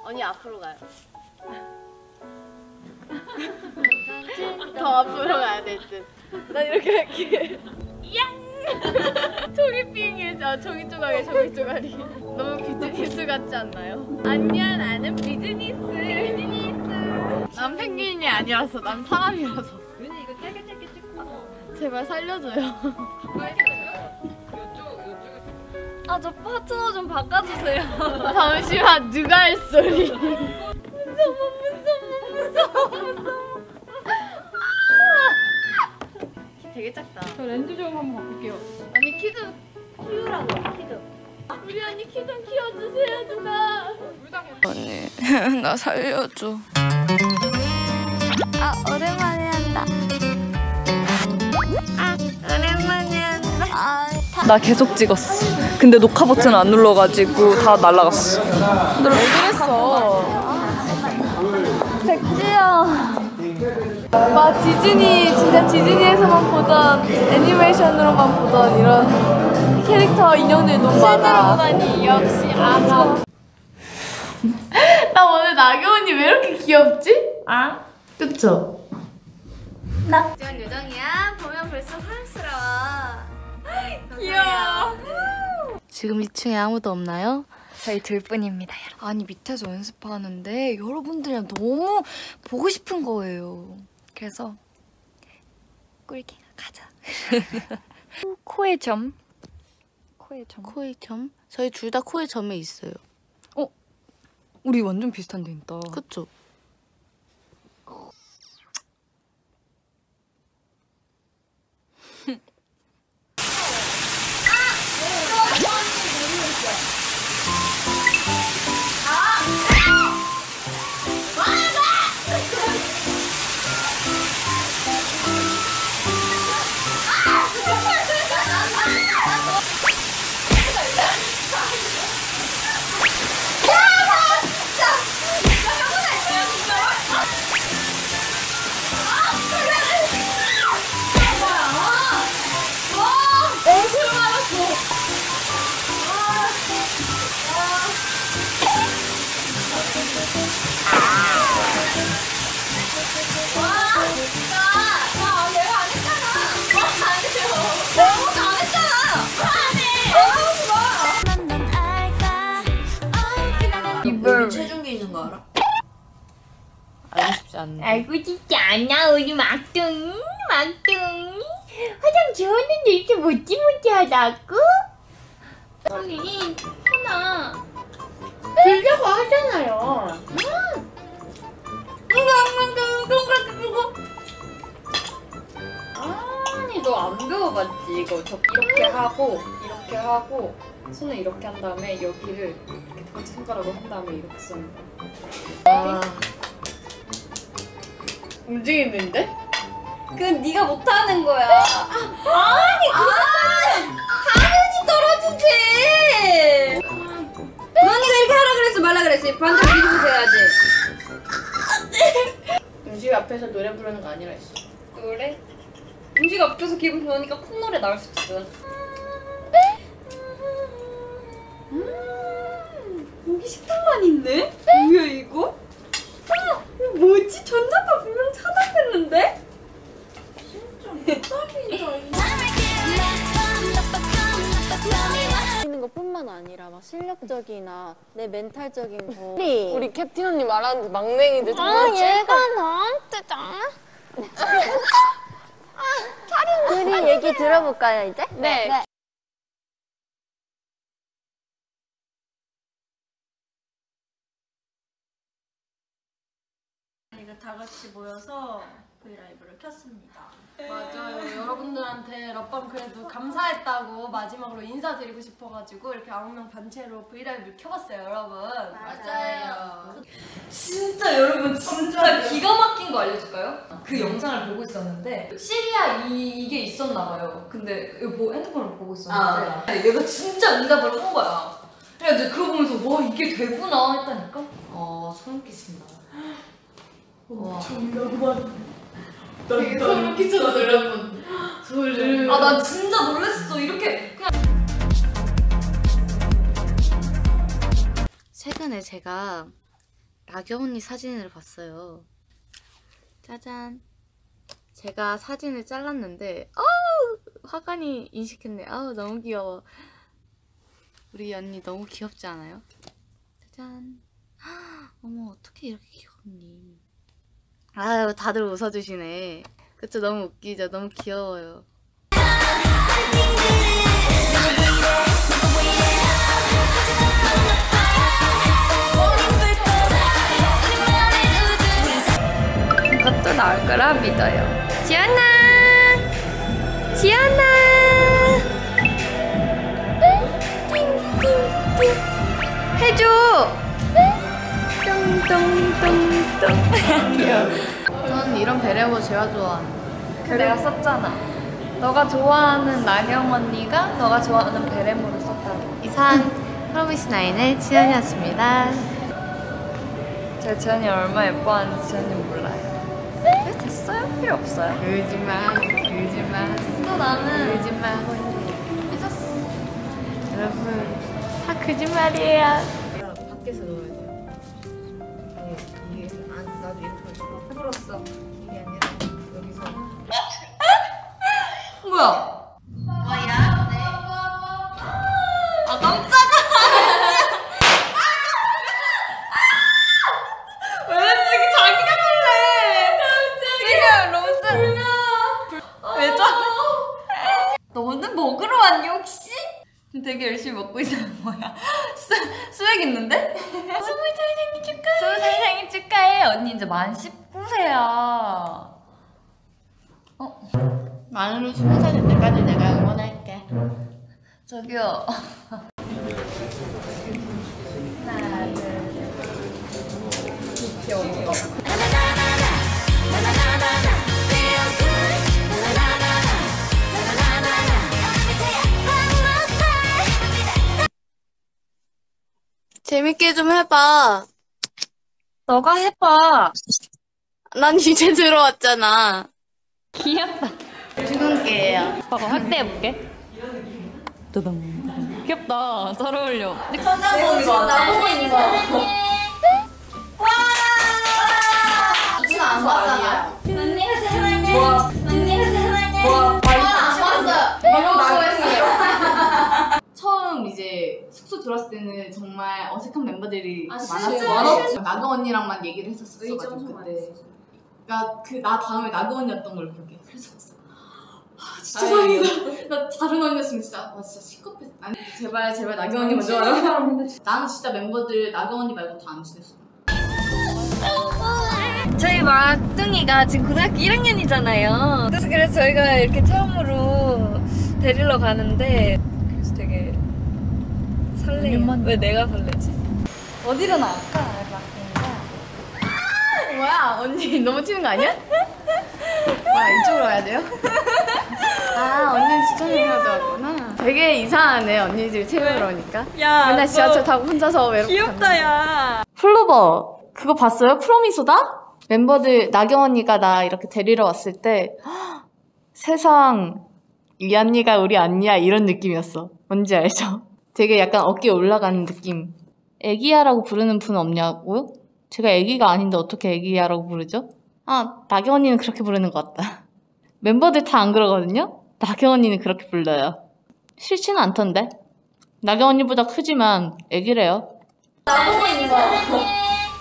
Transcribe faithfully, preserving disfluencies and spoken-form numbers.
언니 앞으로 가요. 더 앞으로 가야 될 듯. 난 이렇게 할게. 양! 종이빙이, 아, 종이 조각에 종이 조각이. 너무 비즈니스 같지 않나요? 안녕, 나는 비즈니스. 비즈니스. 난 펭귄이 아니라서, 난 사람이라서. 윤희 이거 짧게 짧게 찍고. 제발 살려줘요. 아, 저 파트너 좀 바꿔주세요. 잠시만, 누가 할 소리? 무서워, 무서워, 무서워, 무서워. 되게 작다. 저 렌즈 좀 한번 바꿀게요. 언니 키 좀 키우라고, 키 좀. 우리 언니 키 좀 키워주세요, 누가. 언니, 나 살려줘. 아, 오랜만에 한다. 아, 오랜만에 한다. 아, 나 계속 찍었어. 근데 녹화 버튼 안 눌러가지고 다 날라갔어. 너 왜 그랬어? 백지야. 막 디즈니, 진짜 디즈니에서만 보던 애니메이션으로만 보던 이런 캐릭터 인형들 너무 많아. 실제로 보다니 역시 아가. 나 오늘 나경 언니 왜 이렇게 귀엽지? 아? 그쵸? 나 지원 요정이야. 보면 볼수록 사랑스러워. 귀여워. 지금 이 층에 아무도 없나요? 저희 둘뿐입니다. 아니 밑에서 연습하는데 여러분들이랑 너무 보고 싶은 거예요. 그래서 꿀킹 가자. 코에 점. 코에 점. 코에 점? 저희 둘 다 코에 점에 있어요. 어? 우리 완전 비슷한 데 있다. 그쵸? 여기 체중계 있는 거 알아? 알고 싶지 않은데. 알고 싶지 않아. 우리 막둥이 막둥이 화장 지웠는데 이렇게 모찌모찌하다고? 언니 하나 들려고 하잖아요. 음. 이거 이거 아니 너 안 배워봤지? 이거 저 이렇게 하고 이렇게 하고 손을 이렇게 한 다음에 여기를 이렇게 같이 손가락으로 한 다음에 이렇게 쏘는 거야. 아... 움직이는데? 그건 네가 못하는 거야. 아, 아니 그건 당연히 떨어지지. 너네가 이렇게 하라 그랬어 말라 그랬어. 반대로 뒤집어서 해야지. 음식 앞에서 노래 부르는 거 아니라 했어. 노래? 음식 앞에서 기분 좋으니까 콧노래 나올 수 있거든. 음, 여기 식당만 있네? 뭐야 이거? 아, 이거 뭐지? 전자파 분명 차단됐는데? 있는 것뿐만 아니라 막 실력적이나 내 멘탈적인 거. 우리 캡틴 언니 말하는 막냉이들 아, 얘가 나한테 짱. 우리 얘기 들어볼까요 이제? 네. 네. 저희가 다 같이 모여서 브이라이브를 켰습니다. 맞아요. 여러분들한테 럽밤 그래도 감사했다고 마지막으로 인사드리고 싶어가지고 이렇게 아홉 명 단체로 브이라이브를 켜봤어요, 여러분. 맞아요. 진짜 여러분 진짜 기가 막힌 거 알려줄까요? 그 영상을 보고 있었는데 시리아 이, 이게 있었나 봐요. 근데 이거 뭐 핸드폰을 보고 있었는데 아, 얘가 진짜 응답을 한 거야. 그래가지고 그거 보면서 와 이게 되구나 했다니까? 어, 소름 끼친다. 엄청 낭만. 되게 소름 끼쳐서 여러분. 소름. 아 나 진짜 놀랐어. 이렇게 그냥. 최근에 제가 나경 언니 사진을 봤어요. 짜잔. 제가 사진을 잘랐는데 어우 화관이 인식했네. 아우 너무 귀여워. 우리 언니 너무 귀엽지 않아요? 짜잔. 어머 어떻게 이렇게 귀엽니? 아유 다들 웃어주시네. 그쵸? 너무 웃기죠? 너무 귀여워요. 이것도 나올 거라 믿어요. 지연아! 지연아! 띵띵띵 해줘! 똥똥똥똥 귀여워. 전 이런 베레모 제가 좋아하는. 그 내가 썼잖아. 너가 좋아하는 나경 언니가 너가 좋아하는 베레모를 썼다고. 이상 프로미스나인의 지연이었습니다. 제가 지연이 얼마나 예뻐하는지 지연이 몰라요. 네? 됐어요? 필요 없어요. 그지마 그지마 또 나는 그지마 삐졌어. 여러분 다 거짓말이에요. 밖에서 넣어야 돼요. 이게 이게 안 나도 이렇게 해서 해버렸어. 이게 아니라 여기서. 뭐야? 아 깜짝아. 왜 갑자기 자기가 놀래? 갑자기 로스 왜 저? 너는 먹으러 왔니 혹시? 되게 열심히 먹고 있어. 뭐야? 수, 수액 있는데? 스물 살 생일 축하해. 스물 살 생일 축하해. 언니 이제 만 십구 세야. 어? 만으로 스무 살 될 때까지 내가 응원할게. 저기요. 재밌게 좀 해봐. 너가 해봐. 난 이제 들어왔잖아. 귀엽다. 주근깨예요. 봐봐 확대해볼게. 또동. 귀엽다. 잘 어울려. 나보고 있는 거. 안 봤잖아요. 언니가 사랑해. 언니가 사랑해. 뭐? 안 봤어요. 이러고 했어요. 처음 이제 숙소 들어왔을 때는 정말 어색한 멤버들이 아, 많았어요. 진짜요? 많았죠. 나경 언니랑만 얘기를 했었어가지고 엄청 그때. 많았어요. 그러니까 그 나 다음에 나경 언니였던 걸 기억해. 그래서 진짜 아 진짜 다행이다. 나 다른 언니였으면 진짜 와 진짜 시끄럽겠. 아니 제발 제발 나경 언니 먼저 와라. 나는 진짜 멤버들 나경 언니 말고 다 안 친했어. 저희 막둥이가 지금 고등학교 일 학년이잖아요. 그래서 그래서 저희가 이렇게 처음으로 데리러 가는데 그래서 되게 설레요. 왜 내가 설레지? 어디로 나갈까? 막둥이가. 뭐야 언니 너무 튀는 거 아니야? 뭐야 이쪽으로 와야 돼요? 아 언니는 지천을 해야 좋아하구나. 되게 이상하네 언니들 채우러 오니까. 야, 맨날 지하철 타고 혼자서 외롭게 귀엽다 야. 플로버 그거 봤어요? 프로미소다? 멤버들 나경 언니가 나 이렇게 데리러 왔을 때 헉, 세상 이 언니가 우리 언니야 이런 느낌이었어. 뭔지 알죠? 되게 약간 어깨 올라가는 느낌. 애기야라고 부르는 분 없냐고요? 제가 애기가 아닌데 어떻게 애기야라고 부르죠? 아 나경 언니는 그렇게 부르는 것 같다. 멤버들 다 안 그러거든요? 나경 언니는 그렇게 불러요. 싫지는 않던데. 나경 언니보다 크지만 애기래요. 나보고 있는 거.